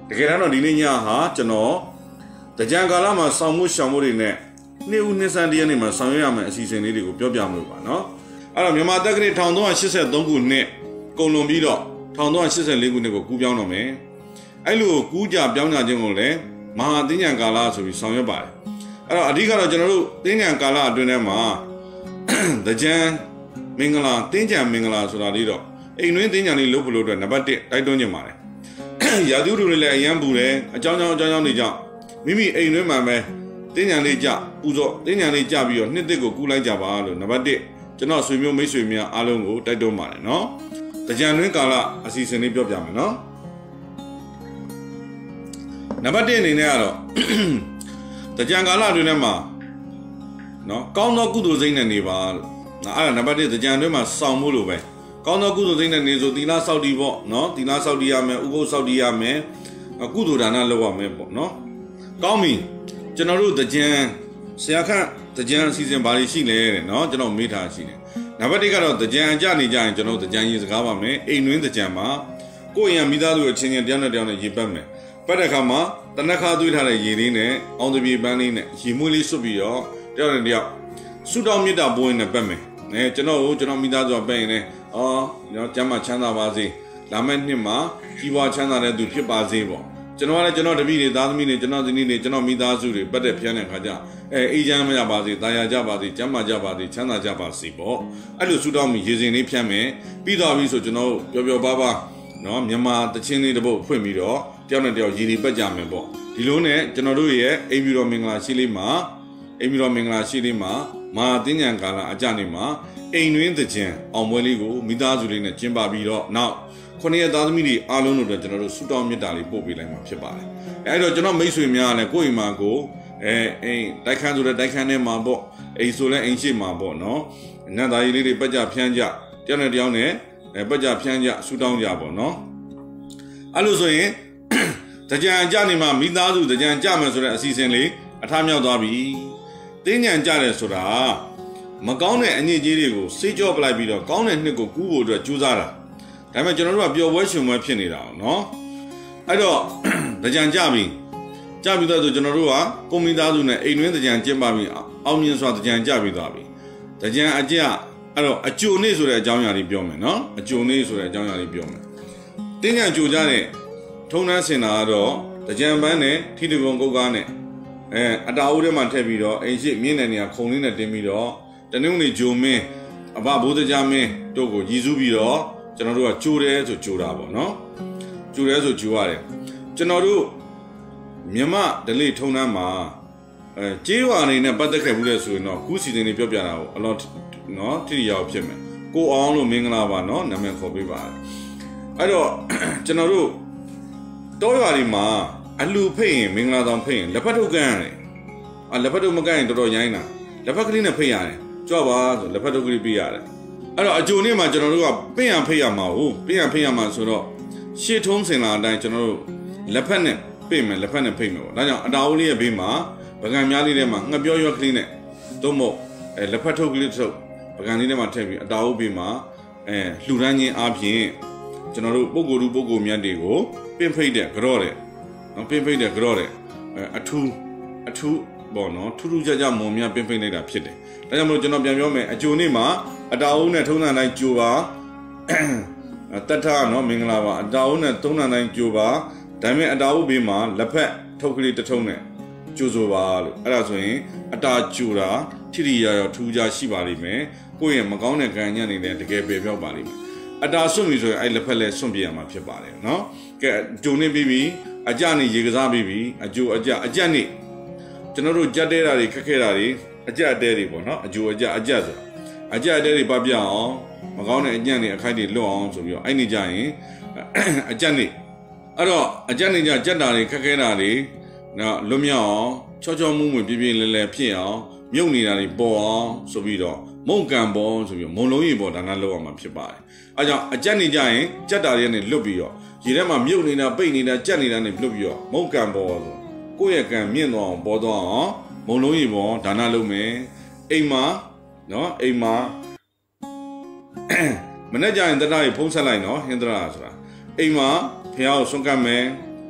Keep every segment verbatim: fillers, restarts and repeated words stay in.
တကယ်တော့ဒီနေ့ညဟာကျွန်တော်တကြံကာလမှာဆောင်းမှုရှောင်းမှုတွေနဲ့နေ့ဦးနှစ်ဆန်းတရက်နေ့မှာဆောင်ရွက်ရမယ့်အစီအစဉ်လေးတွေကိုပြောပြမှာပါနော်အဲ့တော့မြန်မာတက္ကသိုလ်one thousand three hundred eighty-threeခုနှစ်ကုန်လွန်ပြီးတော့one thousand three hundred eighty-fourခုနှစ်ကိုကူးပြောင်းတော့မယ်အဲ့လိုကူးကြပြောင်းကြခြင်းကိုလည်းမဟာသင်္ကြန်ကာလဆိုပြီးဆောင်ရွက်ပါတယ်အဲ့တော့အဓိကတော့ကျွန်တော်တို့သင်္ကြန်ကာလအတွင်းထဲမှာတကြံမင်္ဂလာသင်္ကြန်မင်္ဂလာဆိုတာလေးတော့အိမ်တွင်းသင်္ကြန်လေးလုပ်ဖို့လို့အတွက်နံပါတ်oneတိုက်တွန်းခြင်းပါတယ်ရာသီဥတုတွေလည်းအရန်ပူတယ်အကြောင်းကြောင်းအကြောင်းကြောင်းတွေကြောင့်မိမိအိမ်တွင်းမှာပဲတင်းညာလေးကြပူဇော်တင်းညာလေးကြပြီးတော့နှစ်သစ်ကိုကူးလိုက်ကြပါလို့နံပါတ်oneကျွန်တော်ဆွေမျိုးမိတ်ဆွေများအားလုံးကိုတိုက်တွန်းပါတယ်နော်တကြံတွင်းကာလအစီအစဉ်လေးပြောပြမယ်နော်နံပါတ်oneအနေနဲ့ကတော့တကြံကာလအတွင်းထဲမှာနော်ကောင်းသောကုသိုလ်စိတ်နဲ့နေပါလို့အဲ့ဒါနံပါတ်oneတကြံတွင်းမှာစောင့်မှုလို့ပဲကောင်းသောကုသိုလ်စိတ်နဲ့နေဆိုသီလစောင့်တည်ပေါ့နော်သီလစောင့်တည်ရမယ်ဥပုသ်စောင့်တည်ရမယ်ကုသိုလ်ဒါနလုပ်ရမယ်ပေါ့နော်ကောင်းပြီကျွန်တော်တို့တကြံဆရာခန့်တကြံအစီအစဉ်ဘာတွေရှိလဲတဲ့နော်ကျွန်တော်မေးထားရှိတယ်နံပါတ်oneကတော့တကြံအကြနေကြရင်ကျွန်တော်တကြံရေးစကားပါမယ်အိမ်တွင်းတကြံမှာကိုယ့်ရင်မိသားစုအချင်းချင်းတယောက်နဲ့တယောက်နဲ့ရေပတ်မယ်ပတ်တဲ့အခါမှာတနခါသွေးထားတဲ့ရေလေးနဲ့အောင်တပြေပန်းလေးနဲ့ရေမွေးလေးစွတ်ပြီးတော့တယောက်နဲ့တယောက်ဆုတောင်းမေတ္တာပိုးနဲ့ပတ်မယ်အဲကျွန်တော်ကိုကျွန်တော်မိသားစုကပတ်ရင်လည်းအော်ကျွန်တော်ကျမ်းမာချမ်းသာပါစေလာမယ့်နှစ်မှာကြီးပွားချမ်းသာတဲ့သူဖြစ်ပါစေပေါ့ကျွန်တော်ကလည်းကျွန်တော်တပည့်တွေသားသမီးတွေကျွန်တော်ဇနီးတွေကျွန်တော်မိသားစုတွေပတ်တဲ့ဖျန်းတဲ့ခါကျအဲအေးချမ်းမရပါစေတာယာကြပါစေကျမ်းမာကြပါစေချမ်းသာကြပါစေပေါ့အဲ့လိုဆုတောင်းပြီးရေစင်လေးဖျန်းမယ်ပြီးသွားပြီဆိုကျွန်တော်ပျော်ပျော်ပါပါနော်မြန်မာတချင်းလေးတစ်ပုတ်ဖွင့်ပြီးတော့တယောက်နဲ့တယောက်ရေဒီပတ်ကြမယ်ပေါ့ဒီလိုနဲ့ကျွန်တော်တို့ရဲ့အိမ်ပြည်တော်မင်္ဂလာရှိလေးမှာအိမ်ပြည်တော်မင်္ဂလာရှိလေးမှာမဟာသင်္ကြန်ကာလအကြနေမှာအိမ်တွင်းတကြံအောင်ပွဲလေးကိုမိသားစုလေးနဲ့ကျင်းပပြီးတော့နောက်ခုနှစ်ရက်သားသမီးတွေအားလုံးတို့ကျွန်တော်တို့ဆုတောင်းမေတ္တာလေးပို့ပေးလိုက်မှာဖြစ်ပါတယ်အဲဒါကျွန်တော်မိတ်ဆွေများလည်းကိုယ့်အိမ်မှာကိုအဲအိမ်တိုက်ခန်းဆိုတဲ့တိုက်ခန်းထဲမှာပေါ့အိမ်ဆိုလဲအိမ်ရှိမှာပေါ့နော်နတ်သားကြီးလေးတွေပတ်ကြဖျန်းကြတယောက်နဲ့တယောက်နဲ့အဲပတ်ကြဖျန်းကြဆုတောင်းကြပေါ့နော်အဲ့လိုဆိုရင်တကြံကြနေမှာမိသားစုတကြံကြမယ်ဆိုတဲ့အစီအစဉ်လေးအထားမြောက်သွားပြီတင်းညံကြတယ်ဆိုတာမကောင်းတဲ့အညစ်အကြေးတွေကိုစေးကြောပလိုက်ပြီးတော့ကောင်းတဲ့နှစ်ကိုကူးဖို့အတွက်ကြိုးစားတာဒါပေမဲ့ကျွန်တော်တို့ကပျော်ပွဲရှင်ပွဲဖြစ်နေတာနော်အဲ့တော့တကြံကြပြီကြပြီတော့ကျွန်တော်တို့ကကွန်မီသားစုနဲ့အိမ်တွင်းတကြံကျင်းပပြီးအောင်မြင်စွာတကြံကြပြီးသွားပြီတကြံအကြအဲ့တော့အကျိုနေ့ဆိုတဲ့အကြောင်းအရာလေးပြောမယ်နော်အကျိုနေ့ဆိုတဲ့အကြောင်းအရာလေးပြောမယ်တင်းညံကြိုကြတဲ့ထုံနှန်းစင်တာကတော့တကြံပန်းနဲ့ထီတကုံကုတ်ကားနဲ့အဲအတာအိုးထဲမှာထည့်ပြီးတော့အိမ်ရှိမြင့်တဲ့နေရာခုံလေးနဲ့တင်းပြီးတော့တနင်္ဂနွေဂျိုမင်းအဘဘိုးတရားမင်းတို့ကိုရည်စူးပြီးတော့ကျွန်တော်တို့ကကြိုတယ်ဆိုကြိုတာပေါ့နော်ကြိုတယ်ဆိုကြိုရတယ်ကျွန်တော်တို့မြမဒလိထုံနှန်းမှာအဲကြေးဝါအနေနဲ့ပတ်သက်ခဲ့ဘူးလေဆိုရင်တော့ခုစီစဉ်လေးပြောပြတာကိုအလောနော်ထိရအောင်ဖြစ်မယ်ကိုအောင်လို့မင်္ဂလာပါနော်နာမည်ခေါ်ပေးပါအဲ့တော့ကျွန်တော်တို့တောရွာတွေမှာအလူဖိတ်ရင်မင်္ဂလာဆောင်ဖိတ်ရင်လက်ဖက်ထုတ်ကန်းရတယ်အာလက်ဖက်ထုတ်မကန်းရင်တော်တော်ရိုင်းတာလက်ဖက်ကလေးနဲ့ဖိတ်ရတယ်ကြွပါဆိုလက်ဖက်ထုတ်ကလေးပေးရတယ်အဲ့တော့အကြိုနေ့မှာကျွန်တော်တို့ကပင့်ရဖိတ်ရမှာဟုတ်ပင့်ရဖိတ်ရမှာဆိုတော့ရှေ့ထုံးစင်လာအတိုင်းကျွန်တော်တို့လက်ဖက်နဲ့ပင့်မယ်လက်ဖက်နဲ့ဖိတ်မယ်ပေါ့ဒါကြောင့်အတာအိုးလေးရဲ့ဘေးမှာပကံများလေးထဲမှာငှက်ပြောရွက်ကလေးနဲ့သို့မဟုတ်အဲလက်ဖက်ထုတ်ကလေးထုတ်ပကံလေးထဲမှာထည့်ပြီးအတာအိုးဘေးမှာအဲလှူဒန်းခြင်းအပြင်ကျွန်တော်တို့ပုဂ္ဂိုလ်လူပုဂ္ဂိုလ်မြတ်တွေကိုပင့်ဖိတ်တဲ့ကြော့တဲ့နော်ပင့်ဖိတ်တဲ့ကြော့တဲ့အထူးအထူးပေါ့နော်ထူးထူးခြားခြားမုံမြပင့်ဖိတ်လိုက်တာဖြစ်တယ်ဒါကြောင့်မလို့ကျွန်တော်ပြန်ပြောမယ်အကျိုနေ့မှာအတာအိုးနဲ့ထုံးနှံတိုင်းကြိုပါတတ်ထားနော်မင်္ဂလာပါအတာအိုးနဲ့ထုံးနှံတိုင်းကြိုပါဒါပေမဲ့အတာအိုးဘေးမှာလက်ဖက်ထုတ်ကလေးတစ်ထုံးနဲ့ကြိုဆိုပါလို့အဲ့ဒါဆိုရင်အတာကြိုတာထိထိရရထူးခြားရှိပါလိမ့်မယ်ကိုယ့်ရဲ့မကောင်းတဲ့ကံညံ့နေတဲ့တကယ်ပေပြောက်ပါလိမ့်မယ်အတာဆွန့်ပြီဆိုရင်အဲ့လက်ဖက်လဲဆွန့်ပြရမှာဖြစ်ပါတယ်နော်ကဲဂျုံနေပြီးပြီအကြနေရေကစားပြီးပြီအကျိုအကြအကြနေကျွန်တော်တို့ကြက်တဲတာတွေခက်ခဲတာတွေအကြတဲတွေပေါ့နော်အကျိုအကြအကြဆိုအကြတဲတွေပပြအောင်မကောင်းတဲ့အညံ့တွေအခိုက်တွေလွတ်အောင်ဆိုပြီးတော့အဲ့နေကြရင်အကြနေအဲ့တော့အကြနေကြကြက်တာတွေခက်ခဲတာတွေနော်လွတ်မြောက်အောင်ချောချောမွေ့မွေ့ပြပြလဲလဲဖြစ်အောင်မြုပ်နေတာတွေပေါ်အောင်ဆိုပြီးတော့မုံကံပေါ်ဆိုပြီးမုံလုံးရေပေါ်ဒါနလောက်အောင်မှာဖြစ်ပါတယ်အဲကြောင့်အကြက်နေကြရင်ကြက်တာတွေနဲ့လွတ်ပြီးတော့ရေထဲမှာမြုပ်နေတာပိတ်နေတာကြက်နေတာနဲ့လွတ်ပြီးတော့မုံကံပေါ်ဆိုကိုယ့်ရဲ့ကံမြင့်သွားအောင်ပေါ်သွားအောင်မုံလုံးရေပေါ်ဒါနလုပ်မယ်အိမ်မှာနော်အိမ်မှာမနေ့ကျရင်တတရေဖုံးဆက်လိုက်နော်ဟင်္ဒရာဆိုတာအိမ်မှာဖះကိုဆွန့်ကပ်မယ်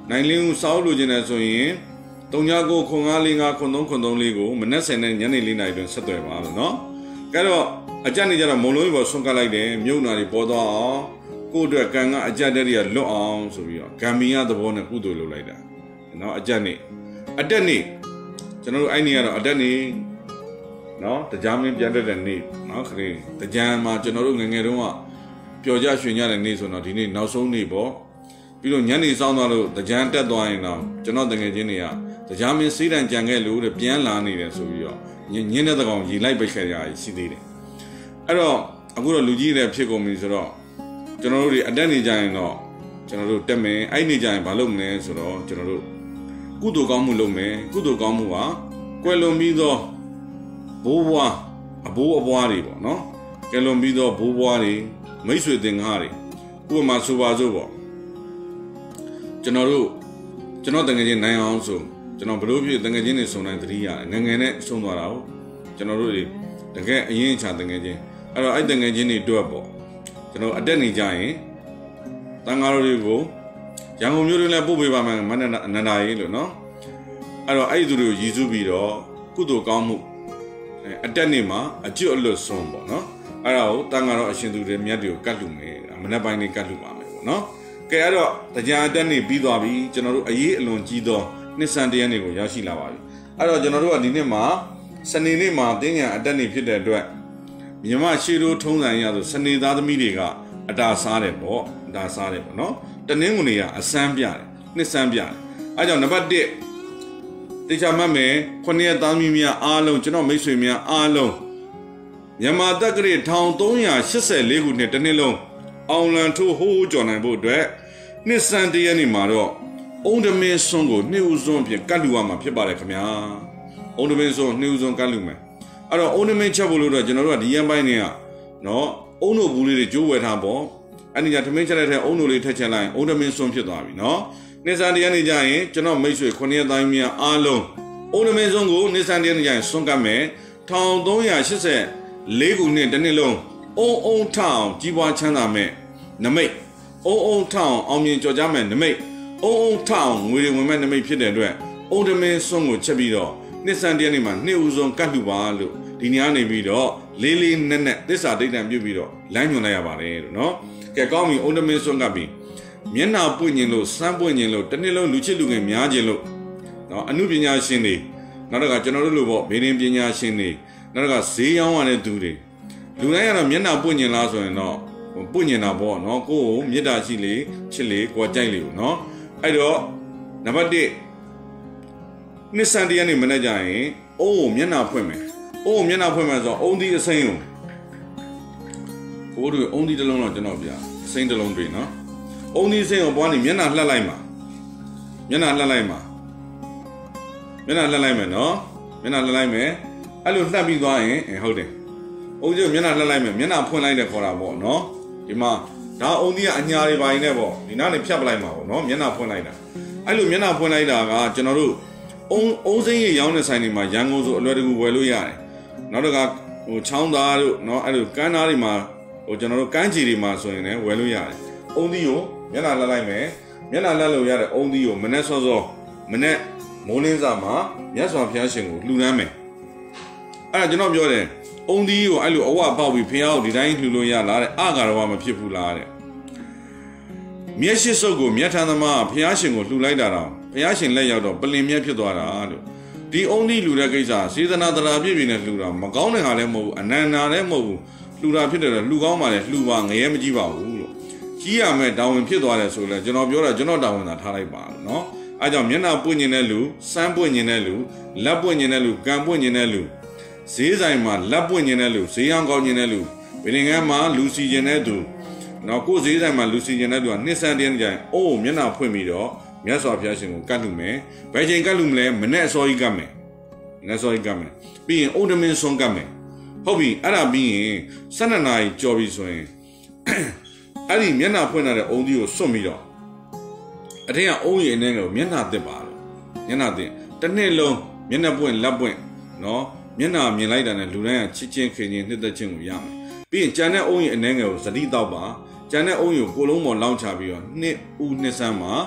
နိုင်လင်းဦးစောက်လို့ခြင်းနဲ့ဆိုရင်တုံညာကိုခွန်ငါးလေးငါခွန်သုံးခွန်သုံးလေးကိုမနက်ဆယ်နဲ့ညနေလေးနာရီတွင်ဆက်သွယ်ပါလို့နော်ကဲတော့အကြက်နေကြတော့မုံလုံးပေါ်ဆွန့်ကပ်လိုက်တယ်မြုပ်နာတွေပေါ်သွားအောင်ကိုယ့်အတွက်ကံကအကြက်တဲ့တွေကလွတ်အောင်ဆိုပြီးတော့ဂမ်ဘီယာသဘောနဲ့ကုသိုလ်လုပ်လိုက်တာနော်အကြက်နေအတက်နေကျွန်တော်တို့အဲ့နေရတော့အတက်နေနော်တရားမင်းပြန်တက်တဲ့နေ့နော်ခရီးတရားမှာကျွန်တော်တို့ငငယ်တုန်းကပျော်ကြရွှင်ကြတဲ့နေ့ဆိုတော့ဒီနေ့နောက်ဆုံးနေ့ပေါ့ပြီးတော့ညနေဆောင်သွားလို့တရားတက်သွားရင်တော့ကျွန်တော်တငယ်ချင်းတွေကတရားမင်းစီးတန်ကြံခဲ့လို့တဲ့ပြန်လာနေတယ်ဆိုပြီးတော့ညင်းတဲ့ကောင်ရီလိုက်ပိတ်ခဲ့ရရှိသေးတယ်အဲ့တော့အခုတော့လူကြီးတွေဖြစ်ကုန်ပြီဆိုတော့ကျွန်တော်တို့တွေအတက်နေကြရင်တော့ကျွန်တော်တို့တက်မယ်အဲ့နေကြရင်မလုပ်မလဲဆိုတော့ကျွန်တော်တို့ကုသိုလ်ကောင်းမှုလုပ်မယ်ကုသိုလ်ကောင်းမှုကကွယ်လွန်ပြီးတော့ဘိုးဘွားအဘိုးအဘွားတွေပေါ့နော်ကယ်လွန်ပြီးတော့ဘိုးဘွားတွေမိတ်ဆွေသင်္ကားတွေဥပမာဆိုပါစို့ပေါ့ကျွန်တော်တို့ကျွန်တော်တကယ်ချင်းနိုင်အောင်ဆိုကျွန်တော်ဘလို့ဖြစ်တကယ်ချင်းတွေစုံတိုင်းသတိရတယ်ငငယ်နဲ့ဆုံးသွားတာဟုတ်ကျွန်တော်တို့တွေတကယ်အရင်ချာတကယ်ချင်းအဲ့တော့အဲ့တကယ်ချင်းတွေတွက်ပေါ့ကျွန်တော်အတက်နေကြရင်တန်ဃာတော်တွေကိုရန်ကုန်မြို့တွင်လည်းပို့ပေးပါမယ်မန္တအနန္ဒာကြီးလို့နော်အဲ့တော့အဲ့ဒီသူတွေကိုရည်စူးပြီးတော့ကုသိုလ်ကောင်းမှုအတက်နေမှာအကျွတ်အလွတ်ဆုံးပေါ့နော်အဲ့ဒါကိုတန်ဃာတော်အရှင်သူတွေမြတ်တွေကိုကတ်လူမယ်မနေ့ပိုင်းလေးကတ်လူပါမယ်ပေါ့နော်ကဲအဲ့တော့တရားအတက်နေပြီးသွားပြီကျွန်တော်တို့အရေးအလွန်ကြီးသောနှစ်ဆန်တရားတွေကိုရရှိလာပါပြီအဲ့တော့ကျွန်တော်တို့ကဒီနေ့မှာစနေနေ့မှာတင်းညာအတက်နေဖြစ်တဲ့အတွက်မြမရှေးတို့ထုံးစံရဆိုစနေသားသမီးတွေကအတာစားတယ်ပေါ့အတာစားတယ်ပေါ့နော်တနင်္ဂနွေကအစမ်းပြတယ်နှစ်ဆန်းပြတယ်အဲ့ကြောင့်နံပါတ်တစ်တေချာမှတ်မယ်ခုနှစ်ရက်သားသမီးများအားလုံးကျွန်တော်မိတ်ဆွေများအားလုံးမြန်မာတက္ကရာတစ်ထောင်သုံးရာရှစ်ဆယ်လေးခုနှစ်တစ်နှစ်လုံးအောင်လံထိုးဟိုးကြော်နိုင်ဖို့အတွက်နှစ်ဆန်းတရက်နေ့မှာတော့အုံးတမင်းစွန်းကိုနှစ်ဦးစွန်းအဖြစ်ကတ်လူရမှာဖြစ်ပါတယ်ခင်ဗျာအုံးတမင်းစွန်းနှစ်ဦးစွန်းကတ်လူမယ်အဲ့တော့အုံးတမင်းချက်ဖို့လို့တော့ကျွန်တော်တို့ကဒီရန်ပိုင်းနေကနော်အုံးတို့ဘူးလေးတွေကျိုးဝယ်ထားပေါ့အဲ့ဒီကထမင်းချက်လိုက်တဲ့အုံးတို့လေးထက်ချက်လိုက်အုံးတမင်းစွန်းဖြစ်သွားပြီနော်နှစ်ဆန်းတရက်နေ့ကျရင်ကျွန်တော်မိတ်ဆွေခုနှစ်ရက်သားများအားလုံးအုံးတမင်းစွန်းကိုနှစ်ဆန်းတရက်နေ့ကျရင်စွန်းကတ်မယ်တစ်ထောင်သုံးရာရှစ်ဆယ်လေးခုနှစ်တစ်နှစ်လုံးအုံအုံထောင်ကြီးပွားချမ်းသာမဲ့နမိတ်အုံအုံထောင်အောင်မြင်ကြော်ကြမဲ့နမိတ်အုံအုံထောင်ငွေတွေဝင်မဲ့နမိတ်ဖြစ်တဲ့အတွက်အုံတမင်းစွန်းကိုချက်ပြီးတော့နှစ်ဆန်းတရက်နေ့မှာနှစ်ဦးဆုံးကတ်လှူပါလို့ဒီနေရာနေပြီးတော့လေးလေးနက်နက်သစ္စာဒိဋ္ဌံပြုပြီးတော့လမ်းညွှန်လိုက်ရပါတယ်လို့နော်ကဲကောင်းပြီအုံတမင်းစွန်းကပ်ပြီးမျက်နှာပွင့်ခြင်းလို့စမ်းပွင့်ခြင်းလို့တစ်နှစ်လုံးလူချစ်လူငယ်များခြင်းလို့နော်အမှုပညာရှင်တွေနောက်တော့ကကျွန်တော်တို့လိုပေါ့ဗေဒင်ပညာရှင်တွေနောက်တော့ကဈေးရောင်းရတဲ့သူတွေလူတိုင်းကတော့မျက်နှာပွင့်ခြင်းလားဆိုရင်တော့ပွင့်နေတာပေါ့နော်ကိုယ့်ကိုမေတ္တာရှိလေချစ်လေကိုယ်ကြိုက်လေပေါ့နော်အဲ့တော့နံပါတ်တစ်နှစ်ဆန်းတရက်နေ့မနေ့ကျရင်အုံးကိုမျက်နှာဖွင့်မယ်အုံးကိုမျက်နှာဖွင့်မယ်ဆိုတော့အုံးသီးအစိမ်းကိုကိုတို့အုံးသီးတစ်လုံးတော့ကျွန်တော်ပြအစိမ်းတစ်လုံးတွေ့နော်အုံးသီးအစိမ်းကိုပွားနေမျက်နှာလှက်လိုက်မှာမျက်နှာလှက်လိုက်မှာမျက်နှာလှက်လိုက်မယ်နော်မျက်နှာလှက်လိုက်မယ်အဲ့လိုလှက်ပြီးသွားရင်ဟုတ်တယ်အုံးကြီးမျက်နှာလှက်လိုက်မယ်မျက်နှာဖွင့်လိုက်တယ်ခေါ်တာပေါ့နော်ဒီမှာဒါအုံးသီးကအညာတွေပိုင်းနဲ့ပေါ့ဒီနားနေဖြတ်ပလိုက်မှာပေါ့နော်မျက်နှာဖွင့်လိုက်တာအဲ့လိုမျက်နှာဖွင့်လိုက်တာကကျွန်တော်တို့အုံးအုံးစိမ်းရရောင်းတဲ့ဆိုင်တွေမှာရန်ကုန်ဆိုအလွယ်တကူဝယ်လို့ရတယ်နောက်တော့ကဟိုချောင်းသားတို့နော်အဲ့လိုကန်းသားတွေမှာဟိုကျွန်တော်တို့ကန်းချီတွေမှာဆိုရင်လည်းဝယ်လို့ရတယ်အုံးသီးကိုမျက်နှာလှက်လိုက်မယ်မျက်နှာလှက်လို့ရတဲ့အုံးသီးကိုမနေ့စောစောမနေ့မိုးလင်းစာမှာမြတ်စွာဘုရားရှင်ကိုလှူဒန်းမယ်အဲ့ဒါကျွန်တော်ပြောတယ်အုံးသီးကိုအဲ့လိုအဝပေါက်ပြီးဘုရားကိုဒီတိုင်းလှူလို့ရလားတဲ့အကာတော်ကမဖြစ်ဘူးလားတဲ့မျက်ရှိစုပ်ကိုမျက်ထန်သမားဘုရားရှင်ကိုလှူလိုက်တာတော့ဘုရားရှင်လက်ရောက်တော့ပလင်မြက်ဖြစ်သွားတာလို့ဒီအုံးသီးလှူတဲ့ကိစ္စစေတနာတရားပြည့်ပြည့်နဲ့လှူတာမကောင်းတဲ့ဟာလည်းမဟုတ်ဘူးအနန္တာလည်းမဟုတ်ဘူးလှူတာဖြစ်တယ်လို့လှူကောင်းပါလေလှူပါငရဲမကြည့်ပါဘူးလို့ကြီးရမယ်တာဝန်ဖြစ်သွားတယ်ဆိုလဲကျွန်တော်ပြောတာကျွန်တော်တာဝန်သာထားလိုက်ပါလို့နော်အဲကြောင့်မျက်နှာပွင့်နေတဲ့လူစမ်းပွင့်နေတဲ့လူလက်ပွင့်နေတဲ့လူကံပွင့်နေတဲ့လူဈေးဆိုင်မှာလက်ပွင့်နေတဲ့လူဈေးရောင်းကောင်းနေတဲ့လူဗေဒင်ကမ်းမှာလူစီကျင်တဲ့သူနော်ကိုယ်ဈေးဆိုင်မှာလူစီကျင်တဲ့သူကနှစ်ဆန်းတင်းကြိုင်အိုးမျက်နှာဖွင့်ပြီးတော့မြတ်စွာဘုရားရှင်ကိုကတ်လူမယ်ဘယ်ချိန်ကတ်လူမလဲမနဲ့အစောကြီးကတ်မယ်မနဲ့အစောကြီးကတ်မယ်ပြီးရင်အုတ်တမင်းဆွန်းကတ်မယ်ဟုတ်ပြီအဲ့ဒါပြီးရင်ဆယ်နှစ်နာရီကြော်ပြီဆိုရင်အဲ့ဒီမျက်နှာဖွင့်လာတဲ့အုံးကြီးကိုစွန့်ပြီးတော့အထင်ကအုံးရည်အနေနဲ့ကိုမျက်နှာသစ်ပါလို့မျက်နှာသစ်တစ်နှစ်လုံးမျက်နှာပွင့်လက်ပွင့်နော်မျက်နှာမြင်လိုက်တာနဲ့လူတိုင်းကချစ်ချင်းခင်ချင်းနှစ်သက်ချင်းကိုရမယ်ပြီးရင်ကြံတဲ့အုံးရည်အနေငယ်ကိုဇတိတောက်ပါကြံတဲ့အုံးရည်ကိုကိုလုံးပေါ်လောင်းချပြီးတော့နှစ်ဦးနှစ်ဆန်းမှာအ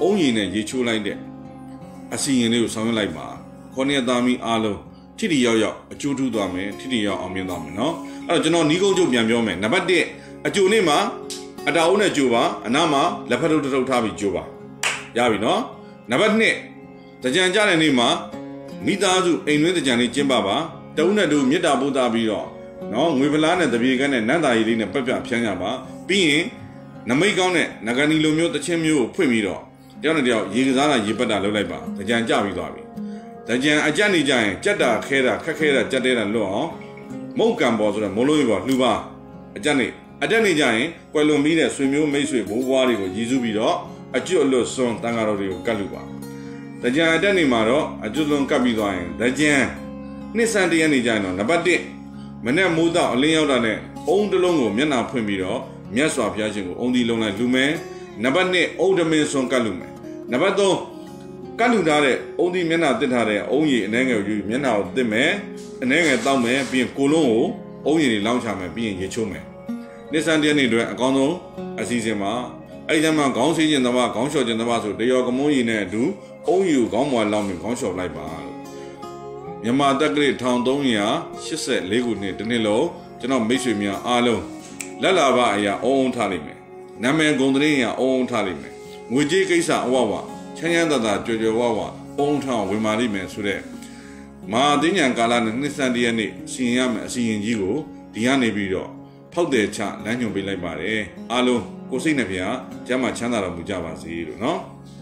အုံးရည်နဲ့ရေချိုးလိုက်တဲ့အစီရင်လေးကိုဆောင်ရွက်လိုက်ပါခေါင်းရသားမီအားလုံးထိတိရောက်ရောက်အကျိုးထူးသွားမယ်ထိတိရောက်အောင်မြင်သွားမယ်နော်အဲ့တော့ကျွန်တော်နီးကုန်းချုပ်ပြန်ပြောမယ်နံပါတ်တစ်အကျိုးနေ့မှာအတာအုံးနဲ့ကြိုပါအနားမှာလက်ဖက်ထုတ်ထုတ်ထားပြီးကြိုပါရပြီနော်နံပါတ်နှစ်တကြံကြတဲ့နေ့မှာမိသားစုအိမ်တွင်းတကြံလေးကျင်းပပါတဦးနဲ့တူမေတ္တာပို့တာပြီးတော့နော်ငွေပလားနဲ့တပြေကန်းနဲ့နတ်သားရည်လေးနဲ့ပက်ပြဖြန်းကြပါပြီးရင်နမိတ်ကောင်းတဲ့နဂနီလိုမျိုးတချင်းမျိုးကိုဖွင့်ပြီးတော့တယောက်နဲ့တယောက်ရေကစားတာရေပတ်တာလုပ်လိုက်ပါတကြံကြပြီးသွားပြီတကြံအကြက်နေကြရင်ကြက်တာခဲတာခက်ခဲတာကြက်တဲတာလွတ်အောင်မုတ်ကံပေါ်ဆိုတဲ့မိုးလုံးရေပေါ်လှူပါအကြက်နေအတက်နေကြရင်ကွယ်လွန်ပြီးတဲ့ဆွေမျိုးမိတ်ဆွေဘိုးဘွားတွေကိုရည်စူးပြီးတော့အကျွတ်အလွတ်စွန်းတန်ဃာတော်တွေကိုကတ်လူပါတကြံအတက်နေမှာတော့အကျွတ်စွန်းကတ်ပြီးသွားရင်တကြံနှစ်ဆန်းတရက်နေကြရင်တော့နံပါတ်တစ်မနေ့မိုးတော့အလင်းရောက်တာနဲ့အုံတစ်လုံးကိုမျက်နှာဖွင့်ပြီးတော့မြတ်စွာဘုရားရှင်ကိုအုံဒီလုံးလိုက်လူမယ်နံပါတ်နှစ်အုံဓမင်းစွန်းကတ်လူမယ်နံပါတ်သုံးကတ်လူထားတဲ့အုံဒီမျက်နှာတစ်ထားတဲ့အုံရည်အနှဲငယ်ကိုယူမျက်နှာကိုတစ်မယ်အနှဲငယ်တောက်မယ်ပြီးရင်ကိုလုံးကိုအုံရည်တွေလောင်းချမယ်ပြီးရင်ရေချိုးမယ်နှစ်ဆန်းတရက်နေ့အတွက်အကောင်းဆုံးအစီအစဉ်မှာအဲ့ဒီမှာခေါင်းဆေးခြင်းတစ်ပါးခေါင်းလျှော်ခြင်းတစ်ပါးဆိုတရောကမုန်းရည်နဲ့အတူအုံရည်ကိုခေါင်းမွာလောင်းပြီးခေါင်းလျှော်လိုက်ပါလို့မြန်မာတက္ကရာတစ်ထောင်သုံးရာရှစ်สิบสี่ခုနှစ်တစ်နှစ်လုံးကျွန်တော်မိတ်ဆွေများအားလုံးလက်လာပါအရာအုံအုံထားလိမ့်မယ်နာမည်ဂုဏ်သတင်းအရာအုံအုံထားလိမ့်မယ်ငွေကြေးကိစ္စအဝဝချမ်းချမ်းသာသာကြွယ်ကြွယ်ဝဝအုံထားဝင်မာလိမ့်မယ်ဆိုတဲ့မဟာသိညာကာလနဲ့နှစ်ဆန်းတရက်နေ့စီရင်ရမယ်အစီရင်ကြီးကိုဒီကနေပြီးတော့ဖောက်တယ်ချလမ်းညွှန်ပေးလိုက်ပါတယ်အားလုံးကိုစိတ်နှပြကျမ်းမှာချမ်းသာတော်မူကြပါစေလို့နော်